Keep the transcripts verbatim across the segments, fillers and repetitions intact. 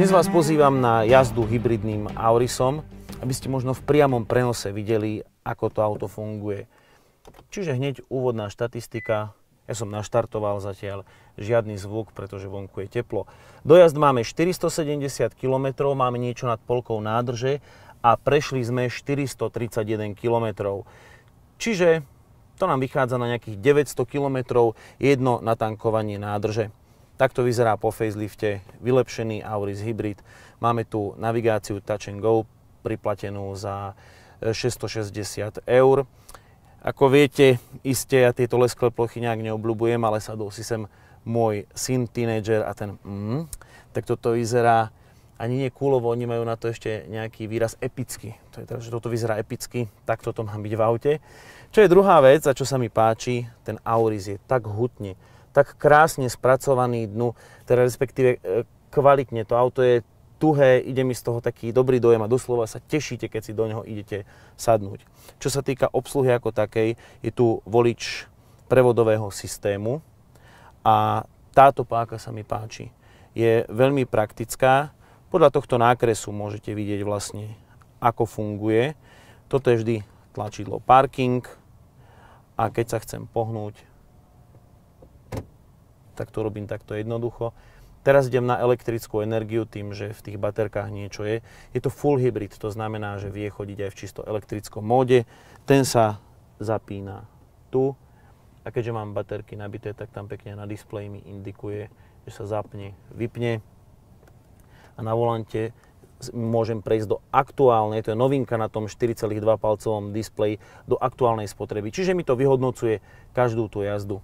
Dnes vás pozývam na jazdu hybridným Aurisom, aby ste možno v priamom prenose videli, ako to auto funguje. Čiže hneď úvodná štatistika. Ja som naštartoval zatiaľ, žiadny zvuk, pretože vonku je teplo. Dojazd máme štyristosedemdesiat kilometrov, máme niečo nad polkou nádrže a prešli sme štyristotridsaťjeden kilometrov. Čiže to nám vychádza na nejakých deväťsto kilometrov jedno natankovanie nádrže. Takto vyzerá po facelifte vylepšený Auris Hybrid. Máme tu navigáciu Touch and Go priplatenú za šesťstošesťdesiat eur. Ako viete, iste ja tieto lesklé plochy nejak neobľúbujem, ale sadol si sem môj syn, tínedžer a ten mm, tak toto vyzerá ani nie kúlovo, oni majú na to ešte nejaký výraz epický. To je teda, že toto vyzerá epicky, tak toto má byť v aute. Čo je druhá vec, a čo sa mi páči, ten Auris je tak hutne, tak krásne spracovaný dnu, teda respektíve kvalitne. To auto je tuhé, ide mi z toho taký dobrý dojem a doslova sa tešíte, keď si do neho idete sadnúť. Čo sa týka obsluhy ako takej, je tu volič prevodového systému a táto páka sa mi páči. Je veľmi praktická. Podľa tohto nákresu môžete vidieť vlastne, ako funguje. Toto je vždy tlačidlo parking a keď sa chcem pohnúť, tak to robím takto jednoducho. Teraz idem na elektrickú energiu tým, že v tých baterkách niečo je. Je to full hybrid, to znamená, že vie chodiť aj v čisto elektrickom móde. Ten sa zapína tu a keďže mám baterky nabité, tak tam pekne na displeji mi indikuje, že sa zapne, vypne. A na volante môžem prejsť do aktuálnej, to je novinka na tom štyri celé dva palcovom displeji, do aktuálnej spotreby. Čiže mi to vyhodnocuje každú tú jazdu.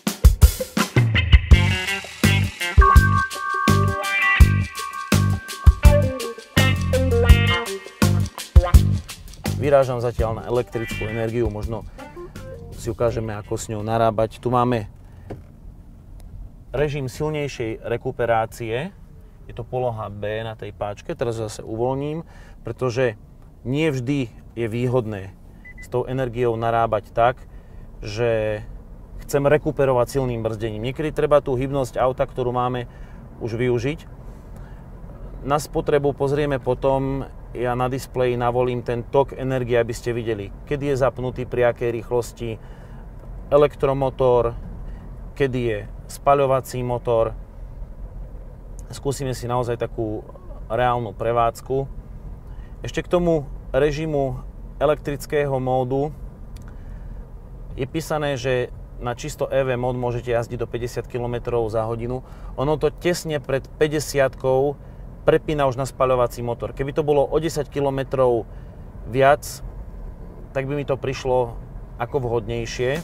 Vyrážam zatiaľ na elektrickú energiu, možno si ukážeme, ako s ňou narábať. Tu máme režim silnejšej rekuperácie, je to poloha B na tej páčke, teraz zase uvoľním, pretože nie vždy je výhodné s tou energiou narábať tak, že chcem rekuperovať silným brzdením. Niekedy treba tú hybnosť auta, ktorú máme, už využiť. Na spotrebu pozrieme potom, ja na displeji navolím ten tok energie, aby ste videli, kedy je zapnutý, pri akej rýchlosti elektromotor, kedy je spaľovací motor. Skúsime si naozaj takú reálnu prevádzku. Ešte k tomu režimu elektrického módu je písané, že na čisto é vé mód môžete jazdiť do päťdesiat kilometrov za hodinu. Ono to tesne pred päťdesiatkou prepína už na spaľovací motor. Keby to bolo o desať kilometrov viac, tak by mi to prišlo ako vhodnejšie.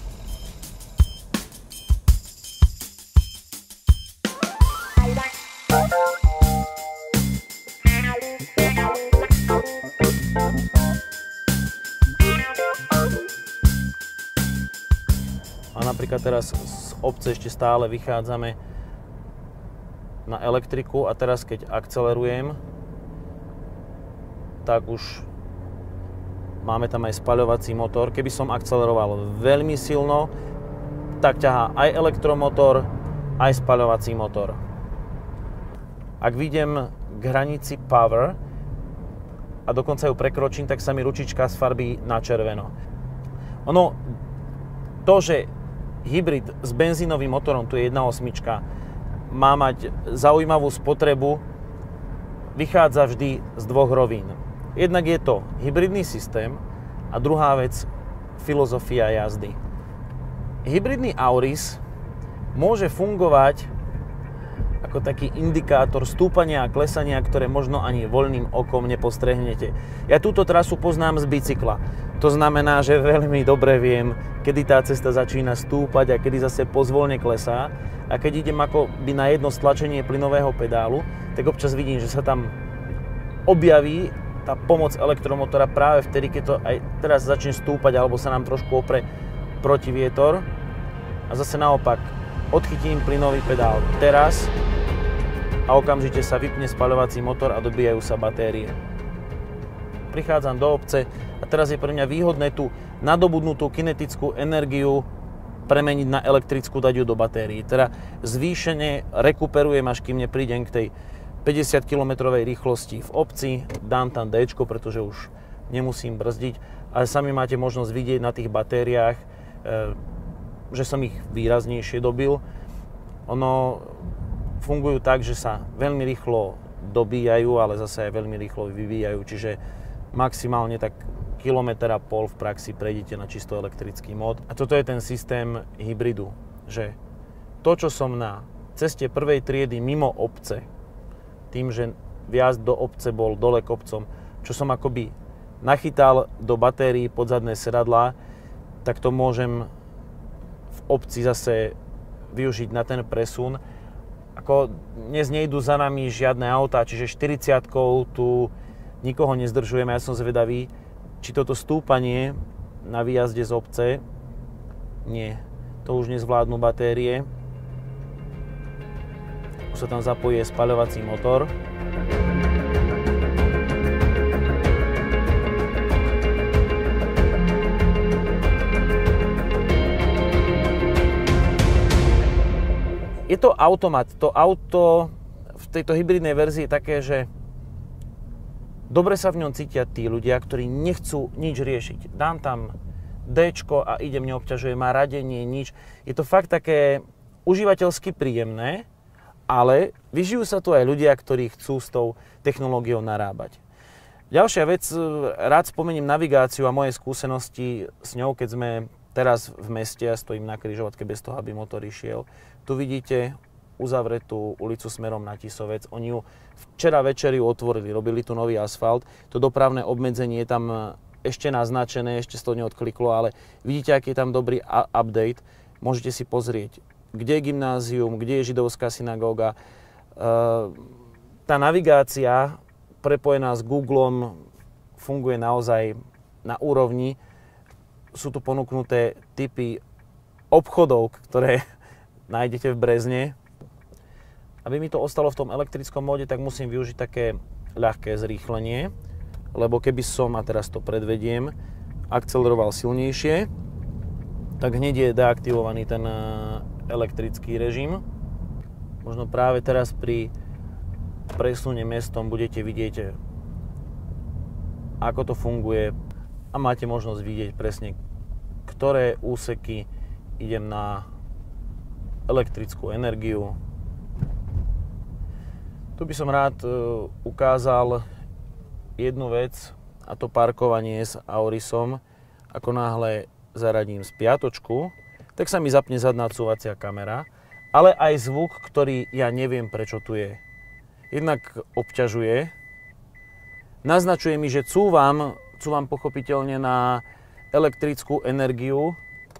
A napríklad teraz z obce ešte stále vychádzame na elektriku a teraz keď akcelerujem, tak už máme tam aj spaľovací motor. Keby som akceleroval veľmi silno, tak ťahá aj elektromotor, aj spaľovací motor. Ak vyjdem k hranici power a dokonca ju prekročím, tak sa mi ručička sfarbí na červeno. Ono, to, že hybrid s benzínovým motorom, tu je jedna osmička, má mať zaujímavú spotrebu, vychádza vždy z dvoch rovín. Jednak je to hybridný systém a druhá vec filozofia jazdy. Hybridný Auris môže fungovať ako taký indikátor stúpania a klesania, ktoré možno ani voľným okom nepostrehnete. Ja túto trasu poznám z bicykla. To znamená, že veľmi dobre viem, kedy tá cesta začína stúpať a kedy zase pozvolne klesá. A keď idem ako by na jedno stlačenie plynového pedálu, tak občas vidím, že sa tam objaví tá pomoc elektromotora práve vtedy, keď to aj teraz začne stúpať alebo sa nám trošku opre protivietor. A zase naopak, odchytím plynový pedál teraz a okamžite sa vypne spaľovací motor a dobíjajú sa batérie. Prichádzam do obce a teraz je pre mňa výhodné tú nadobudnutú kinetickú energiu premeniť na elektrickú, dať ju do batérií. Teda zvýšene rekuperujem, až kým neprídem k tej päťdesiat kilometrovej rýchlosti v obci, dám tam Dčko, pretože už nemusím brzdiť, ale sami máte možnosť vidieť na tých batériách, že som ich výraznejšie dobil. Ono fungujú tak, že sa veľmi rýchlo dobíjajú, ale zase aj veľmi rýchlo vyvíjajú, čiže maximálne tak kilometer a pol v praxi prejdete na čisto elektrický mód. A toto je ten systém hybridu, že to, čo som na ceste prvej triedy mimo obce, tým, že vjazd do obce bol dole kopcom, čo som akoby nachytal do batérií podzadné sedadlá, tak to môžem v obci zase využiť na ten presun. Ako dnes nejdú za nami žiadne autá, čiže štyridsiatkou tu nikoho nezdržujeme. Ja som zvedavý, či toto stúpanie na výjazde z obce, nie, to už nezvládnu batérie. Už sa tam zapojí spaľovací motor. Je to automat. To auto v tejto hybridnej verzii je také, že dobre sa v ňom cítia tí ľudia, ktorí nechcú nič riešiť. Dám tam Dčko a idem, neobťažuje ma radenie, nič. Je to fakt také užívateľsky príjemné, ale vyžijú sa tu aj ľudia, ktorí chcú s tou technológiou narábať. Ďalšia vec, rád spomeniem navigáciu a moje skúsenosti s ňou, keď sme teraz v meste, ja stojím na križovatke bez toho, aby motor išiel. Tu vidíte uzavretú ulicu smerom na Tisovec. Oni ju včera večer ju otvorili, robili tu nový asfalt. To dopravné obmedzenie je tam ešte naznačené, ešte sa to neodkliklo, ale vidíte, aký je tam dobrý update. Môžete si pozrieť, kde je gymnázium, kde je židovská synagóga. Tá navigácia prepojená s Googlom funguje naozaj na úrovni. Sú tu ponúknuté typy obchodov, ktoré nájdete v Brezne. Aby mi to ostalo v tom elektrickom móde, tak musím využiť také ľahké zrýchlenie, lebo keby som, a teraz to predvediem, akceleroval silnejšie, tak hneď je deaktivovaný ten elektrický režim. Možno práve teraz pri presune mestom budete vidieť, ako to funguje a máte možnosť vidieť presne, ktoré úseky idem na elektrickú energiu. Tu by som rád ukázal jednu vec, a to parkovanie s Aurisom. Ako náhle zaradím spiatočku, tak sa mi zapne zadná odsúvacia kamera, ale aj zvuk, ktorý ja neviem, prečo tu je. Jednak obťažuje, naznačuje mi, že cúvam, cúvam pochopiteľne na elektrickú energiu,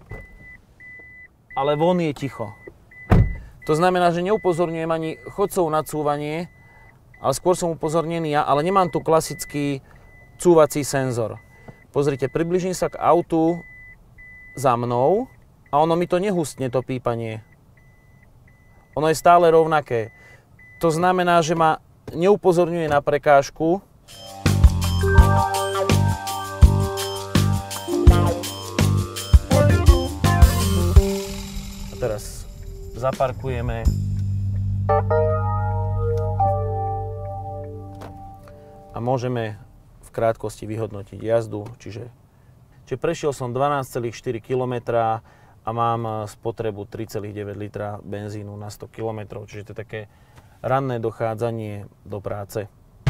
ale von je ticho. To znamená, že neupozorňujem ani chodcov na cúvanie, ale skôr som upozornený ja, ale nemám tu klasický cúvací senzor. Pozrite, približím sa k autu za mnou a ono mi to nehustne, to pípanie. Ono je stále rovnaké. To znamená, že ma neupozorňuje na prekážku. A teraz zaparkujeme. A môžeme v krátkosti vyhodnotiť jazdu, čiže, čiže prešiel som dvanásť celá štyri kilometra a mám spotrebu tri celá deväť litra benzínu na sto kilometrov, čiže to je také ranné dochádzanie do práce.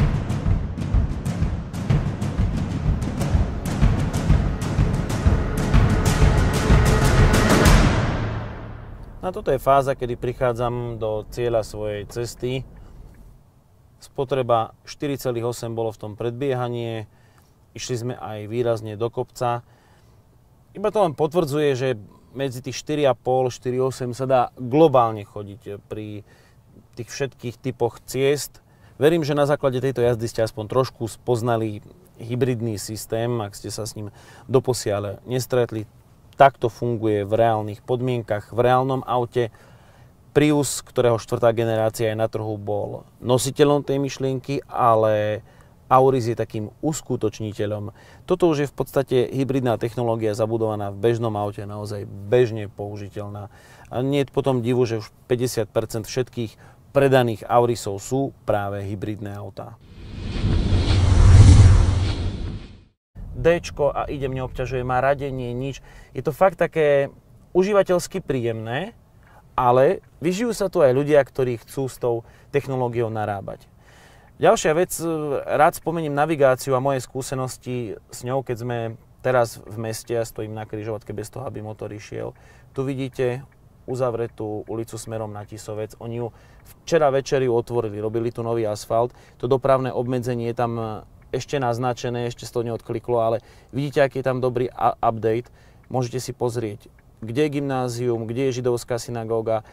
A toto je fáza, kedy prichádzam do cieľa svojej cesty. Spotreba štyri celá osem bolo v tom predbiehanie, išli sme aj výrazne do kopca. Iba to len potvrdzuje, že medzi tých štyri celá päť štyri celá osem sa dá globálne chodiť pri tých všetkých typoch ciest. Verím, že na základe tejto jazdy ste aspoň trošku spoznali hybridný systém, ak ste sa s ním doposiaľ nestretli. Takto funguje v reálnych podmienkach, v reálnom aute. Prius, ktorého štvrtá generácia je na trhu, bol nositeľom tej myšlienky, ale Auris je takým uskutočniteľom. Toto už je v podstate hybridná technológia zabudovaná v bežnom aute, naozaj bežne použiteľná. A nie je potom divu, že už päťdesiat percent všetkých predaných Aurisov sú práve hybridné autá. Dčko a idem, neobťažuje, má radenie, nič. Je to fakt také užívateľsky príjemné, ale vyžijú sa tu aj ľudia, ktorí chcú s tou technológiou narábať. Ďalšia vec, rád spomeniem navigáciu a moje skúsenosti s ňou, keď sme teraz v meste a stojím na križovatke bez toho, aby motor išiel. Tu vidíte uzavretú ulicu smerom na Tisovec. Oni ju včera večer ju otvorili, robili tu nový asfalt. To dopravné obmedzenie je tam ešte naznačené, ešte to neodkliklo, ale vidíte, aký je tam dobrý update. Môžete si pozrieť, kde je gymnázium, kde je židovská synagóga.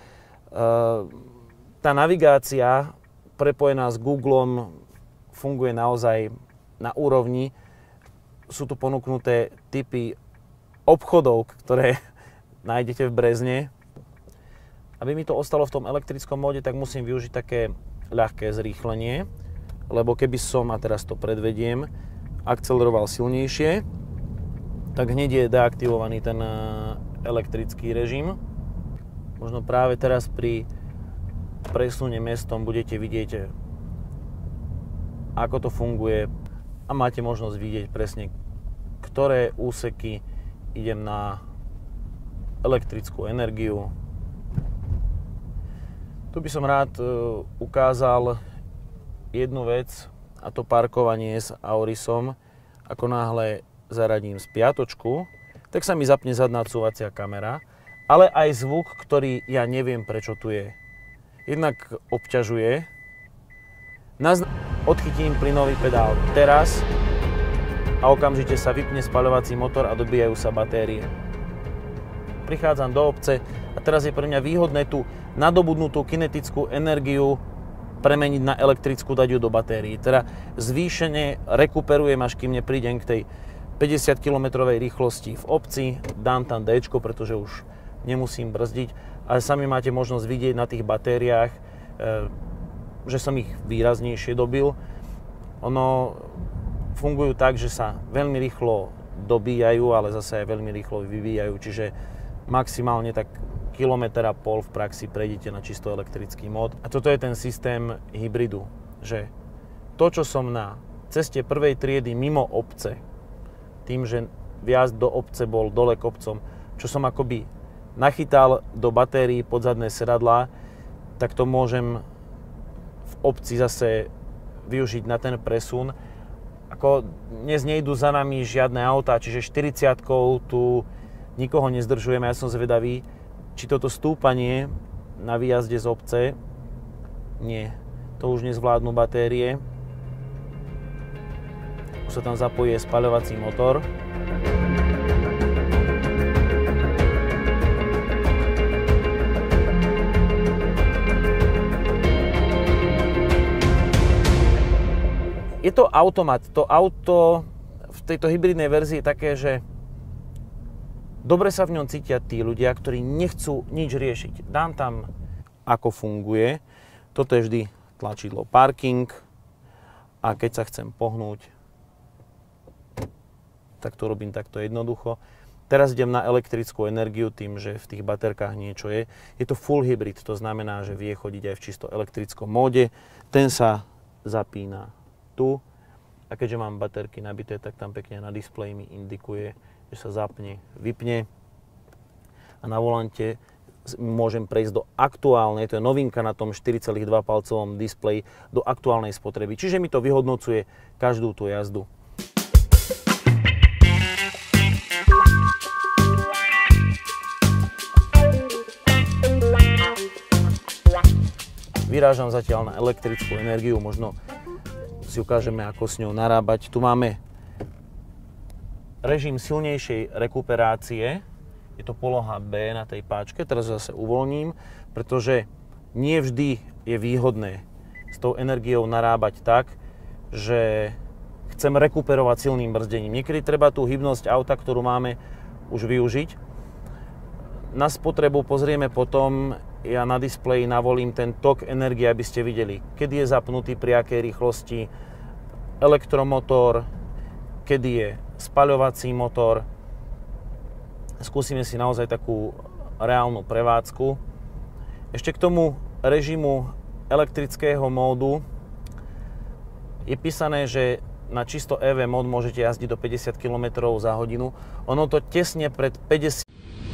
Tá navigácia prepojená s Googlom funguje naozaj na úrovni. Sú tu ponúknuté typy obchodov, ktoré nájdete v Brezne. Aby mi to ostalo v tom elektrickom móde, tak musím využiť také ľahké zrýchlenie, lebo keby som, a teraz to predvediem, akceleroval silnejšie, tak hneď je deaktivovaný ten elektrický režim. Možno práve teraz pri presune mestom budete vidieť, ako to funguje a máte možnosť vidieť presne, ktoré úseky idem na elektrickú energiu. Tu by som rád ukázal jednu vec, a to parkovanie s Aurisom. Ako náhle zaradím spiatočku, tak sa mi zapne zadná odsúvacia kamera, ale aj zvuk, ktorý ja neviem, prečo tu je. Jednak obťažuje. Odchytím plynový pedál teraz a okamžite sa vypne spaľovací motor a dobíjajú sa batérie. Prichádzam do obce a teraz je pre mňa výhodné tú nadobudnutú kinetickú energiu premeniť na elektrickú, dať ju do batérií. Teda zvýšene rekuperujem, až kým neprídem k tej päťdesiatkilometrovej rýchlosti v obci, dám tam Dčko, pretože už nemusím brzdiť, ale sami máte možnosť vidieť na tých batériách, že som ich výraznejšie dobil. Ono fungujú tak, že sa veľmi rýchlo dobíjajú, ale zase aj veľmi rýchlo vyvíjajú, čiže maximálne tak kilometr a pol v praxi prejdete na čisto elektrický mód. A toto je ten systém hybridu, že to, čo som na ceste prvej triedy mimo obce, tým, že vjazd do obce bol dole kopcom, čo som akoby nachytal do batérií pod zadné sedadlá, tak to môžem v obci zase využiť na ten presun. Ako dnes nejdu za nami žiadne autá, čiže štyridsiatkou tu nikoho nezdržujeme. Ja som zvedavý, či toto stúpanie na výjazde z obce, nie, to už nezvládnu batérie. Už sa tam zapojí spaľovací motor. Je to automat. To auto v tejto hybridnej verzii je také, že dobre sa v ňom cítia tí ľudia, ktorí nechcú nič riešiť. Dám tam, ako funguje. Toto je vždy tlačidlo parking a keď sa chcem pohnúť, tak to robím takto jednoducho. Teraz idem na elektrickú energiu tým, že v tých baterkách niečo je. Je to full hybrid, to znamená, že vie chodiť aj v čisto elektrickom móde. Ten sa zapína tu a keďže mám baterky nabité, tak tam pekne na displeji mi indikuje, že sa zapne, vypne a na volante môžem prejsť do aktuálnej, to je novinka na tom štyri celé dva palcovom displeji, do aktuálnej spotreby. Čiže mi to vyhodnocuje každú tú jazdu. Vyrážam zatiaľ na elektrickú energiu, možno si ukážeme, ako s ňou narábať. Tu máme režim silnejšej rekuperácie, je to poloha B na tej páčke, teraz zase uvoľním, pretože nie vždy je výhodné s tou energiou narábať tak, že chcem rekuperovať silným brzdením. Niekedy treba tú hybnosť auta, ktorú máme, už využiť. Na spotrebu pozrieme potom, ja na displeji navolím ten tok energie, aby ste videli, kedy je zapnutý, pri akej rýchlosti elektromotor, kedy je spaľovací motor. Skúsime si naozaj takú reálnu prevádzku. Ešte k tomu režimu elektrického módu je písané, že na čisto é vé mód môžete jazdiť do päťdesiat kilometrov za hodinu. Ono to tesne pred päťdesiat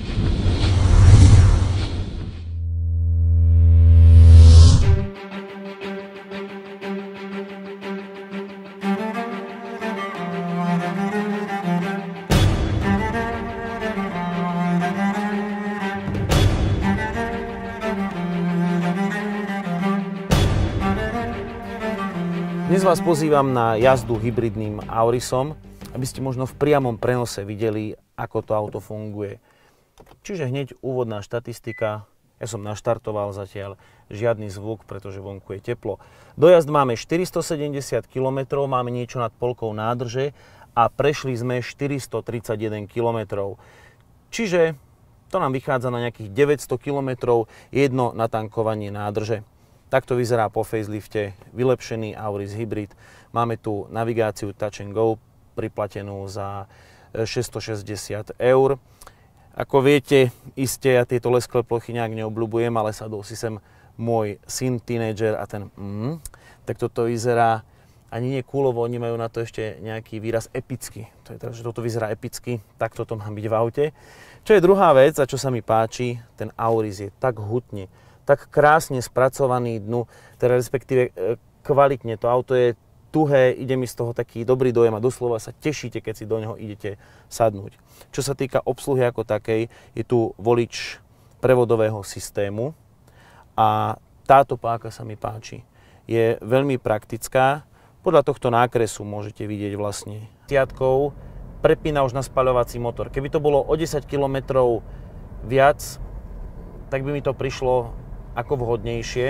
Dnes vás pozývam na jazdu hybridným Aurisom, aby ste možno v priamom prenose videli, ako to auto funguje. Čiže hneď úvodná štatistika. Ja som naštartoval zatiaľ, žiadny zvuk, pretože vonku je teplo. Dojazd máme štyristosedemdesiat kilometrov, máme niečo nad polkou nádrže a prešli sme štyristotridsaťjeden kilometrov. Čiže to nám vychádza na nejakých deväťsto kilometrov, jedno natankovanie nádrže. Takto vyzerá po facelifte vylepšený Auris Hybrid. Máme tu navigáciu Touch and Go priplatenú za šesťstošesťdesiat eur. Ako viete, iste ja tieto lesklé plochy nejak neobľúbujem, ale sadol si sem môj syn, tínedžer a ten mm, tak toto vyzerá ani nie kúlovo, oni majú na to ešte nejaký výraz epický. To je, takže toto vyzerá epicky, tak toto má byť v aute. Čo je druhá vec, a čo sa mi páči, ten Auris je tak hutne, tak krásne spracovaný dnu, teda respektíve kvalitne. To auto je tuhé, ide mi z toho taký dobrý dojem a doslova sa tešíte, keď si do neho idete sadnúť. Čo sa týka obsluhy ako takej, je tu volič prevodového systému a táto páka sa mi páči. Je veľmi praktická, podľa tohto nákresu môžete vidieť vlastne. Tiatkou prepína už na spaľovací motor. Keby to bolo o desať kilometrov viac, tak by mi to prišlo ako vhodnejšie.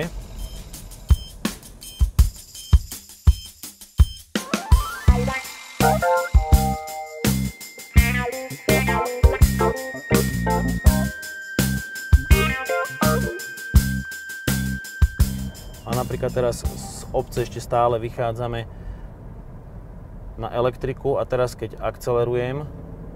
A napríklad teraz z obce ešte stále vychádzame na elektriku a teraz keď akcelerujem,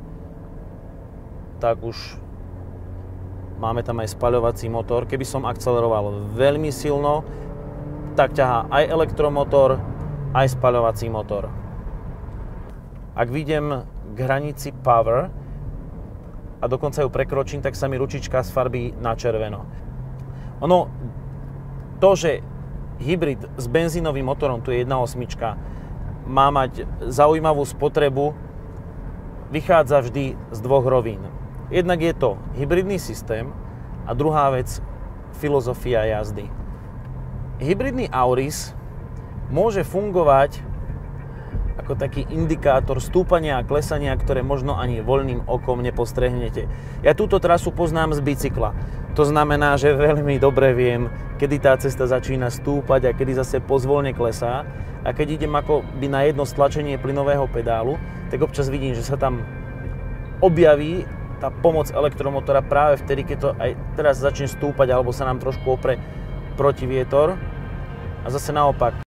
tak už máme tam aj spaľovací motor. Keby som akceleroval veľmi silno, tak ťahá aj elektromotor, aj spaľovací motor. Ak vidím k hranici power a dokonca ju prekročím, tak sa mi ručička sfarbí na červeno. Ono, to, že hybrid s benzínovým motorom, tu je jedna osmička, má mať zaujímavú spotrebu, vychádza vždy z dvoch rovín. Jednak je to hybridný systém a druhá vec filozofia jazdy. Hybridný Auris môže fungovať ako taký indikátor stúpania a klesania, ktoré možno ani voľným okom nepostrehnete. Ja túto trasu poznám z bicykla. To znamená, že veľmi dobre viem, kedy tá cesta začína stúpať a kedy zase pozvolne klesá. A keď idem akoby na jedno stlačenie plynového pedálu, tak občas vidím, že sa tam objaví tá pomoc elektromotora práve vtedy, keď to aj teraz začne stúpať alebo sa nám trošku opre protivietor. A zase naopak.